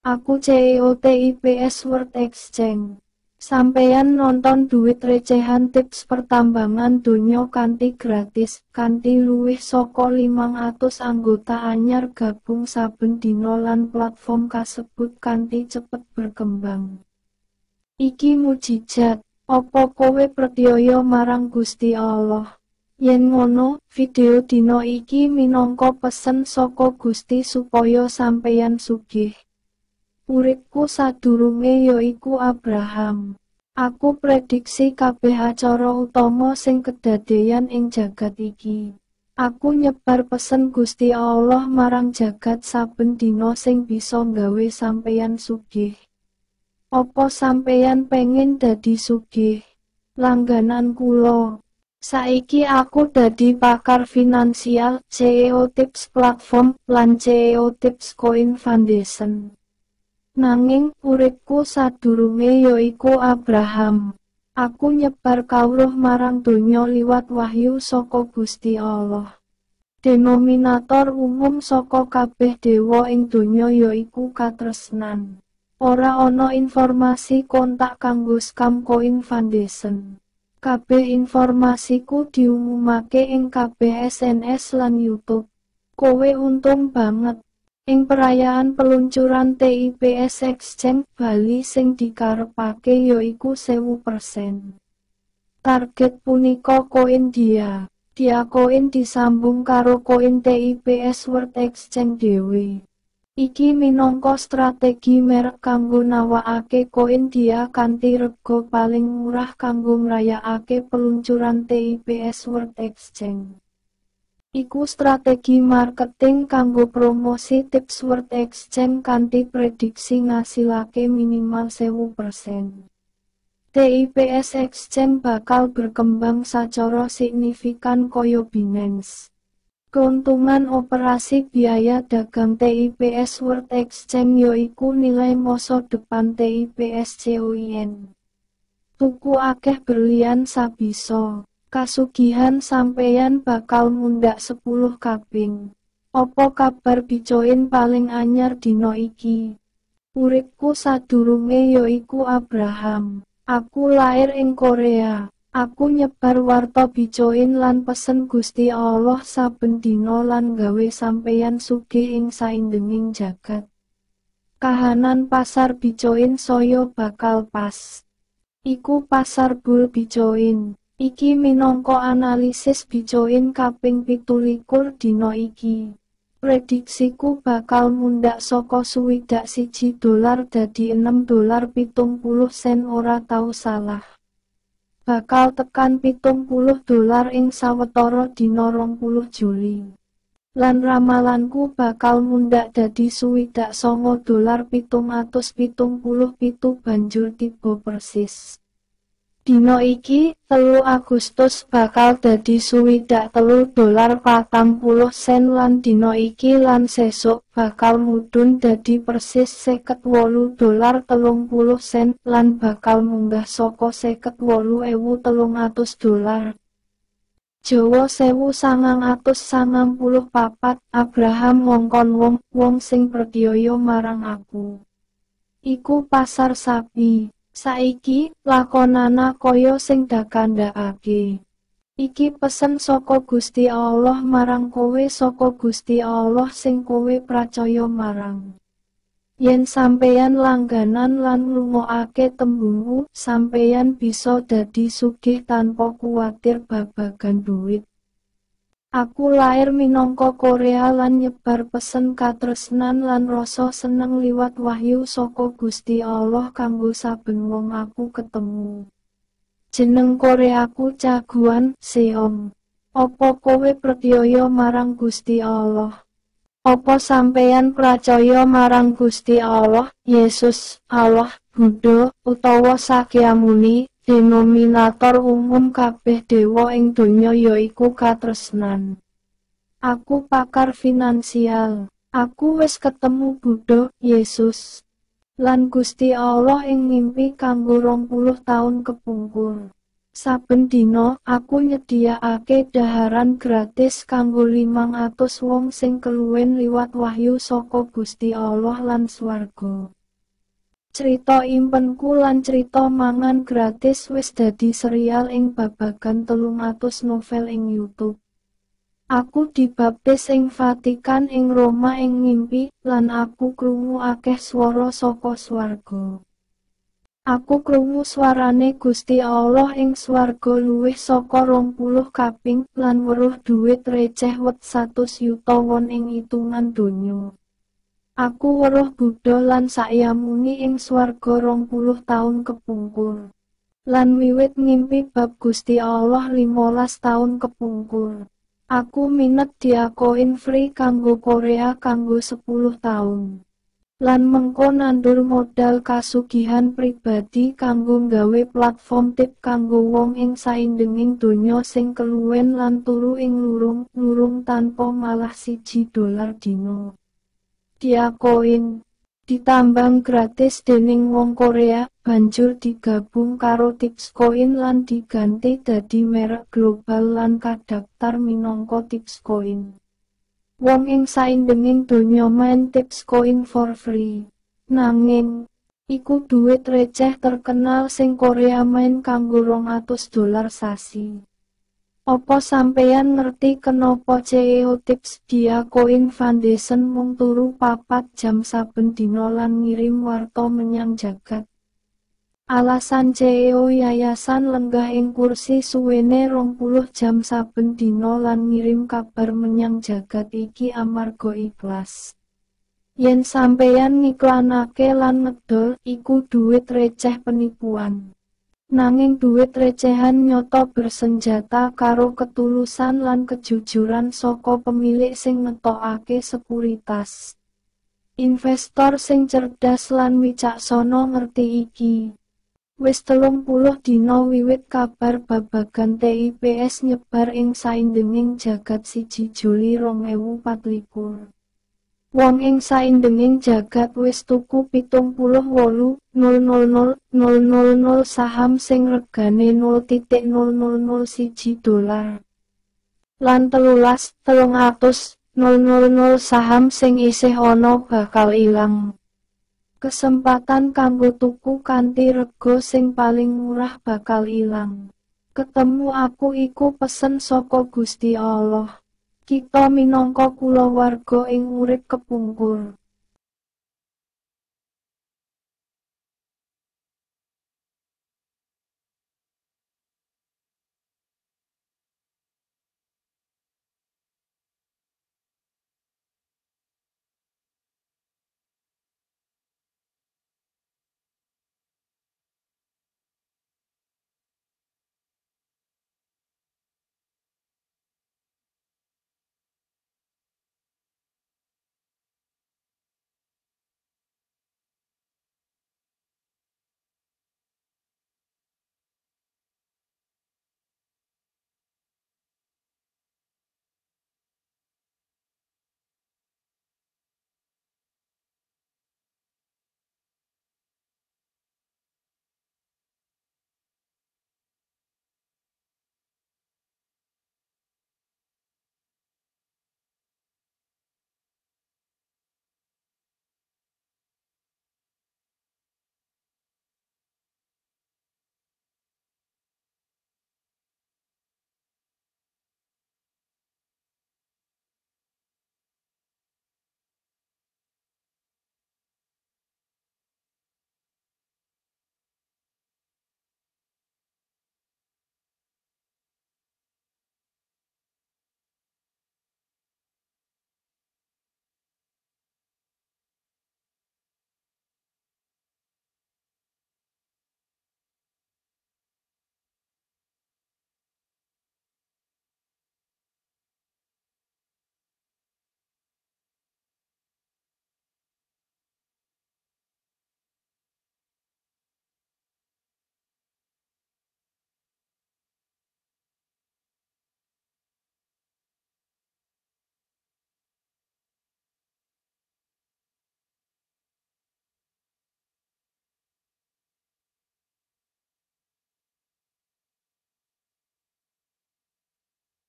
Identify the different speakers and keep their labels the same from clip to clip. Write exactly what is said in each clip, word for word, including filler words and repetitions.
Speaker 1: Aku C E O T I P S World Exchange. Sampeyan nonton duit recehan tips pertambangan donya kanthi gratis, kanthi luwih saka limang atus anggota anyar gabung saben dina lan platform kasebut kanthi cepet berkembang. Iki mujizat, apa kowe percaya marang Gusti Allah? Yen ngono, video dina iki minangka pesen saka Gusti supaya sampeyan sugih. Uripku sadurunge yaiku Abraham. Aku prediksi kabeh acara utama sing kedadeyan ing jagat iki. Aku nyebar pesen Gusti Allah marang jagat saben dina sing bisa nggawe sampeyan sugih. Apa sampeyan pengen dadi sugih? Langganan kula. Saiki aku dadi pakar finansial, C E O Tips Platform, lan C E O Tips Koin Foundation. Nanging uripku sadurunge yaiku Abraham. Aku nyebar kawruh marang donya liwat wahyu saka Gusti Allah. Denominator umum saka kabeh dewa ing donya yaiku katresnan. Ora ana informasi kontak kanggo scam Koin Foundation. Kabeh informasiku diumumake ing K B S N S lan YouTube. Kowe untung banget. Ing perayaan peluncuran T I P S Exchange Bali sing dikarepake yaiku sewu persen. Target punika koin dia. Dia koin disambung karo koin T I P S World Exchange dhewe. Iki minangka strategi merek kanggo nawakake koin dia kanthi rega paling murah kanggo ngrayakake peluncuran T I P S World Exchange. Iku strategi marketing kanggo promosi tips World Exchange kanthi prediksi ngasilake minimal sewu persen. T I P S Exchange bakal berkembang sacara signifikan koyo Binance. Keuntungan operasi biaya dagang T I P S World Exchange yaiku nilai masa depan T I P S Coin. Tuku akeh berlian sabisa. Kasugihan sampeyan bakal mundak sepuluh kaping. Opo kabar Bitcoin paling anyar dino iki? Uripku sadurunge yaiku Abraham. Aku lair ing Korea. Aku nyebar warta Bitcoin lan pesen Gusti Allah saben dina lan gawe sampeyan sugih ing saindenging jagat. Kahanan pasar Bitcoin saya bakal pas. Iku pasar bull Bitcoin. Iki minangka analisis Bitcoin kaping pitulikur dina iki. Prediksiku bakal mundak saka swidak siji dolar dadi enam dolar pitung puluh sen ora tau salah. Bakal tekan pitung puluh dolar ing sawetara dina rong puluh Juli. Lan ramalanku bakal mundak dadi swidak sanga dolar pitung atus pitung puluh pitu banjur tiba persis. Dino iki, telu Agustus bakal dadi swidak telu dolar patang puluh sen lan dino iki lan sesuk bakal mudhun dadi persis seket wolu dolar telung puluh sen lan bakal munggah saka seket wolu ewu telung atus dolar. Jawa sewu sangang atus sangang puluh papat Abraham ngongkon wong wong sing percaya marang aku. Iku pasar sapi. Saiki, lakonana kaya sing dakandakake. Iki pesen saka Gusti Allah marang kowe saka Gusti Allah sing kowe pracaya marang. Yen sampeyan langganan lan ngrungokake tembungku, sampeyan bisa dadi sugih tanpa kuwatir babagan duit. Aku lair minangka Korea lan nyebar pesen katresnan lan rasa seneng liwat wahyu saka Gusti Allah kanggo saben wong aku ketemu. Jeneng Koreaku Caguan Seong. Apa kowe percaya marang Gusti Allah? Apa sampeyan percaya marang Gusti Allah, Yesus, Allah, Buddha, utawa Sakyamuni? Denominator umum kabeh dewa ing donya yaiku katresnan. Aku pakar finansial. Aku wis ketemu Buddha, Yesus, lan Gusti Allah ing mimpi kanggo rong puluh taun kepungkur. Saben dina aku nyediakake daharan gratis kanggo limang atus wong sing keluwen liwat wahyu saka Gusti Allah lan swarga. Cerita impenku lan cerita mangan gratis wis dadi serial ing babagan telung atus novel ing YouTube. Aku dibaptis ing Vatikan ing Roma ing ngimpi, lan aku krungu akeh swara saka swarga. Aku krungu swarane Gusti Allah ing swarga luwih saka rong puluh kaping, lan weruh dhuwit receh wet satus yuta won ing itungan donya. Aku weruh Buddha lan sakyamuni ing swarga rong puluh taun kepungkur. Lan wiwit ngimpi bab Gusti Allah limolas taun kepungkur. Aku minat diakoin free kanggo Korea kanggo sepuluh taun. Lan mengko nandur modal kasugihan pribadi kanggo nggawe platform tip kanggo wong ing saindenging donya sing keluwen lan turu ing lurung-lurung tanpa malah siji dolar dina. Diakoin ditambang gratis dening wong Korea, banjur digabung karo Tips Koin lan diganti dadi merek global lan kadaftar minangka Tips Koin. Wong ing saindenging donya main Tips Koin for free. Nanging iku duit receh terkenal sing Korea main kanggo rong atus dolar sasi. Opo sampeyan ngerti kenapa C E O Tips Dia Koin Foundation mung turu papat jam saben dina lan ngirim warta menyang jagat? Alasan C E O yayasan lenggah ing kursi suwene rong puluh jam saben dina lan ngirim kabar menyang jagat iki amarga ikhlas. Yen sampeyan ngiklanake lan ngedol, iku duit receh penipuan. Nanging duit recehan nyoto bersenjata karo ketulusan lan kejujuran saka pemilik sing ngetokake sekuritas. Investor sing cerdas lan wicaksana ngerti iki. Wis telung puluh dina wiwit kabar babagan T I P S nyebar ing saindenging jagat siji Juli rong ewu patlikur. Wong ing saindenging jagat wis tuku pitung puluh wolu ribu nol saham sing regane nol titik nol nol nol siji dolar. Lan telulas telung atus ribu saham sing isih ana bakal ilang. Kesempatan kanggo tuku kanthi rega sing paling murah bakal ilang. Ketemu aku iku pesen saka Gusti Allah. Kita minangka kulawarga ing urip kepungkur.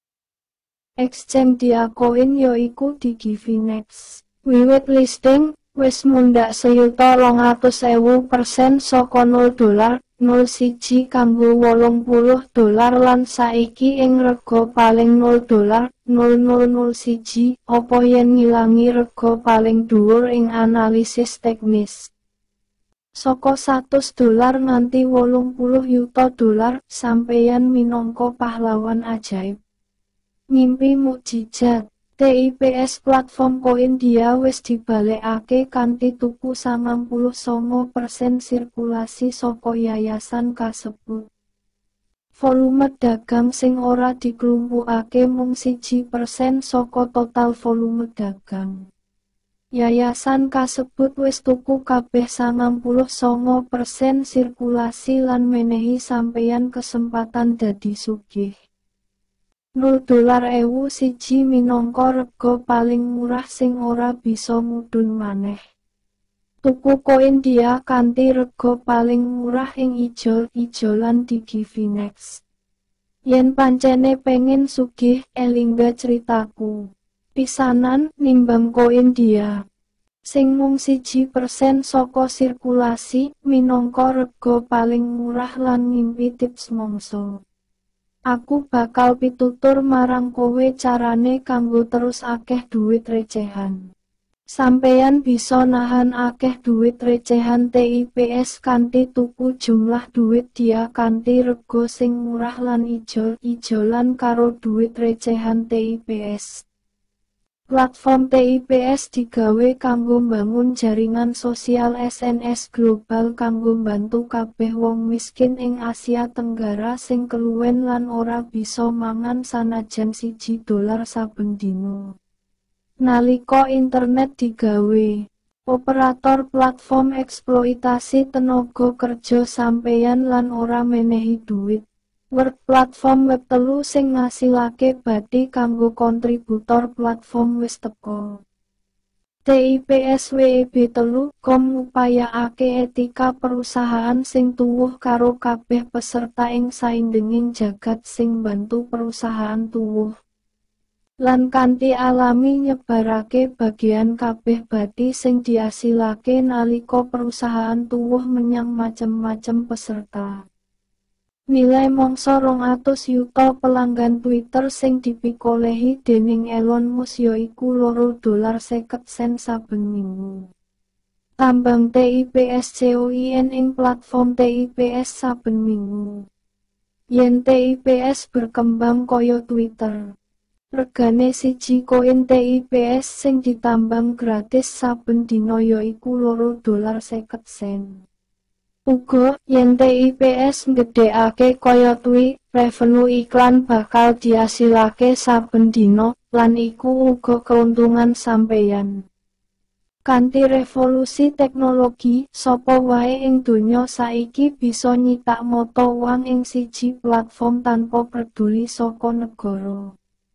Speaker 1: Exchange dia koin yoiku di Givinex. Wiwit listing, wis mundhak seyuta rong atus ewu persen saka nol dolar nol siji kanggo wolung puluh dolar lan saiki ing rega paling nol dolar nol nol nol siji apa yen ngilangi rega paling dhuwur ing analisis teknis. Saka satus dolar nganti wolung puluh yuta dolar sampeyan minangka pahlawan ajaib. Ngimpi mukjizat. T I P S platform Koin dia wis dibalekake kanthi tuku sangang puluh sanga persen sirkulasi saka yayasan kasebut. Volume dagang sing ora diklumpukake mung siji persen saka total volume dagang. Yayasan kasebut wis tuku kabeh sangang puluh sanga persen sirkulasi lan menehi sampeyan kesempatan dadi sugih. nol dolar ewu siji minangka rega paling murah sing ora bisa mudhun maneh. Tuku koin dia kanthi rega paling murah ing ijol-ijolan di Gifinex. Yen pancene pengen sugih, elingga ceritaku. Pisanan nimbang koin dia. Sing mung siji persen saka sirkulasi minangka rega paling murah lan ngimpi tips mongso. Aku bakal pitutur marang kowe carane kanggo terus akeh duit recehan. Sampeyan bisa nahan akeh duit recehan T I P S kanthi tuku jumlah duit dia kanthi rega sing murah lan ijol-ijolan karo duit recehan T I P S. Platform T I P S digawe kanggo mbangun jaringan sosial S N S global kanggo mbantu kabeh wong miskin ing Asia Tenggara sing keluwen lan ora bisa mangan sanajan siji dolar saben dina. Nalika internet digawe, operator platform eksploitasi tenaga kerja sampeyan lan ora menehi duit. Word platform web telu sing ngasilake bati kanggo kontributor platform wis teko. T I P S W E B telu titik com ngupayaake etika perusahaan sing tuwuh karo kabeh peserta ing saindenging jagat sing bantu perusahaan tuwuh. Lan kanthi alami nyebarake bagian kabeh bati sing diasilake nalika perusahaan tuwuh menyang macem-macem peserta. Nilai mangsa rong atus yuta pelanggan Twitter sing dipikolehi dening Elon Musk yaiku loro dolar seket sen saben minggu. Tambang T I P S Coin ing platform T I P S saben minggu. Yen T I P S berkembang kaya Twitter, regane siji koin T I P S sing ditambang gratis saben dina yaiku loro dolar seket sen. Uga, yen T I P S nggedhekake kaya twi, revenue iklan bakal diasilake saben dina, lan iku uga keuntungan sampeyan. Kanthi revolusi teknologi, sapa wae ing donya saiki bisa nyithak mata uang ing siji platform tanpa peduli saka negara.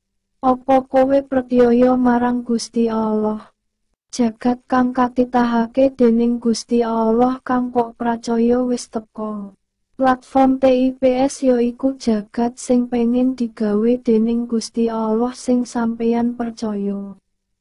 Speaker 1: Apa kowe percaya marang Gusti Allah? Jagat kang katitahake dening Gusti Allah kang kok pracaya wis teka. Platform T I P S yaiku jagat sing pengen digawe dening Gusti Allah sing sampeyan percaya.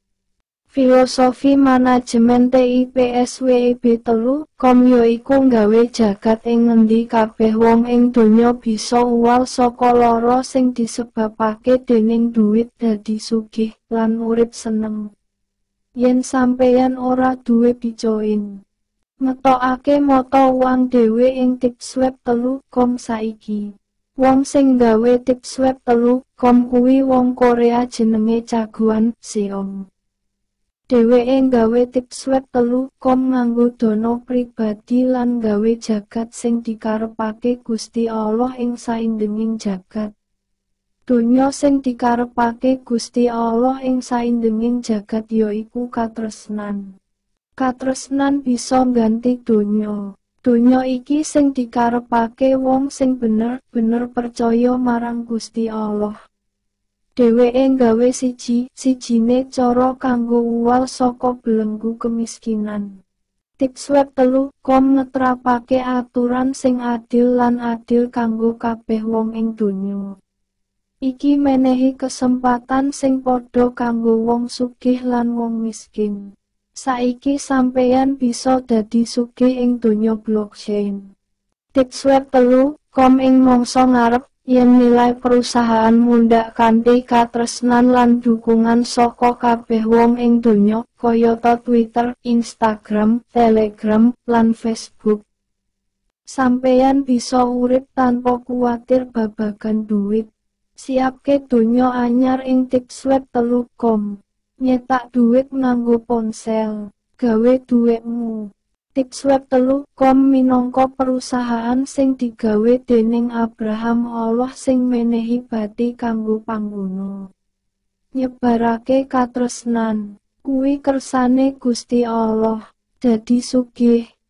Speaker 1: Filosofi manajemen T I P S W E B telu titik com yaiku nggawe jagat ing ngendi kabeh wong ing donya bisa uwal saka lara sing disebabake dening duit dadi sugih lan urip seneng. Yen sampeyan ora duwe bicoin, ngetokake mata uang dhewe ing tips web telu titik com saiki. Wong sing gawe tips web telu titik com kuwi wong Korea jenenge Jagoan Seong. Dheweke gawe tips web telu titik com nganggo dana pribadi lan gawe jagat sing dikarepake Gusti Allah ing saindenging jagat. Donya sing dikarepake Gusti Allah ing saindenging jagat yaiku katresnan. Katresnan bisa ngganti donya. Donya iki sing dikarepake wong sing bener-bener percaya marang Gusti Allah. Dheweke gawe siji sijine cara kanggo uwal saka belenggu kemiskinan. Tips web telu titik com ngetrapake aturan sing adil lan adil kanggo kabeh wong ing donya. Iki menehi kesempatan sing padha kanggo wong sugih lan wong miskin. Saiki sampeyan bisa dadi sugih ing donya blockchain. Tips web telu kom ing mangsa ngarep. Yen nilai perusahaan mundhak kanthi katresnan lan dukungan saka kabeh wong ing donya, kayata Twitter, Instagram, Telegram, lan Facebook. Sampeyan bisa urip tanpa kuwatir babagan duit. Siapke donya anyar ing tips web telu kom. Nyetak duit nganggo ponsel. Gawe duitmu. Tips web telu kom minangka perusahaan sing digawe dening Abraham Allah sing menehi bati kanggo panggono. Nyebarake katresnan, kuwi kersane Gusti Allah. Dadi sugih,